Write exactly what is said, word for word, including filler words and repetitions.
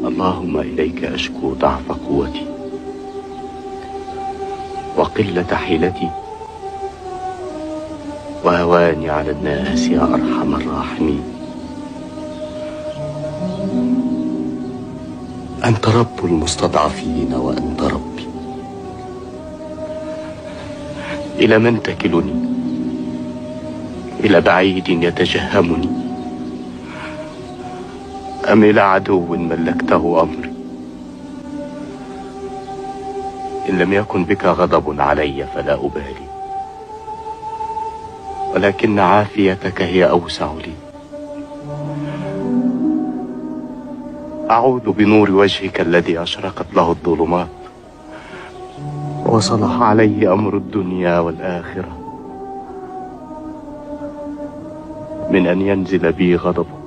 اللهم إليك أشكو ضعف قوتي وقلة حيلتي وهواني على الناس يا أرحم الراحمين. أنت رب المستضعفين وأنت ربي. إلى من تكلني؟ إلى بعيد يتجهمني أم إلى عدو ملكته أمري؟ إن لم يكن بك غضب علي فلا أبالي، ولكن عافيتك هي أوسع لي. أعوذ بنور وجهك الذي أشرقت له الظلمات وصلح عليه أمر الدنيا والآخرة من أن ينزل بي غضبك